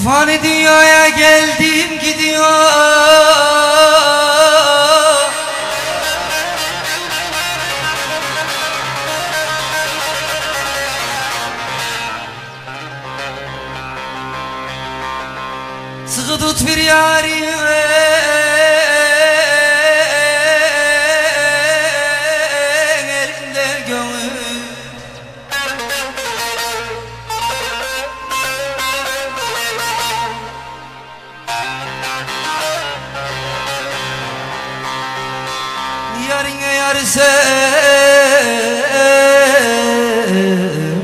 Fani dünyaya geldim gidiyor. Sıkı tut bir yarim, elinden gönül. Yarine yar sen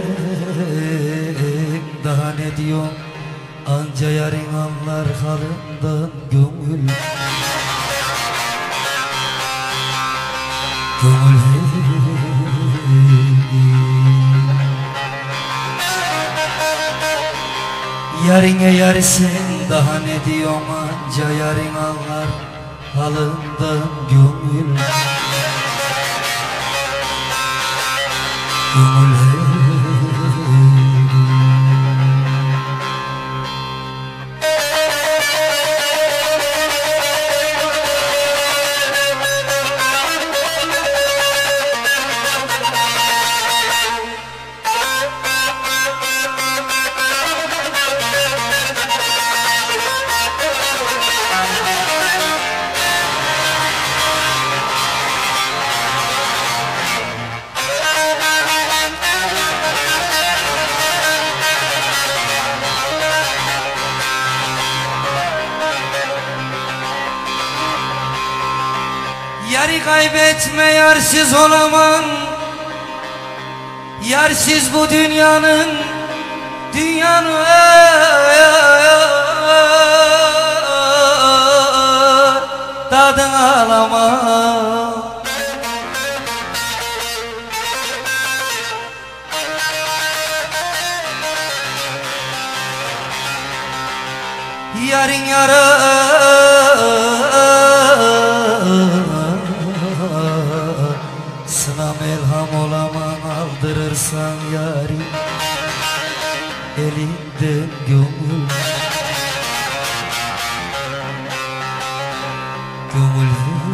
daha ne diyorsun? Anca yarın anlar halından gönül. Gönül yarine yar sen daha ne diyorsun? Anca yarın anlar halından gönül. Gönül yarı kaybetme, yarsız olamam. Yarsız bu dünyanın tadını alamam. Yarın yarasına melham olamam. Aldırırsan yarim elinden gönül. Gönül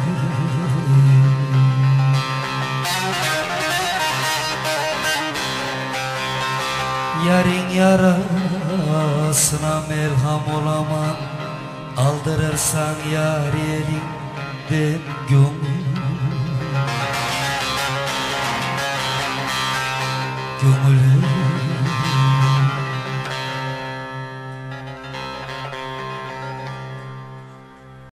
yarın yarasına melham olamam. Aldırırsan yar elinden gönül. Gönül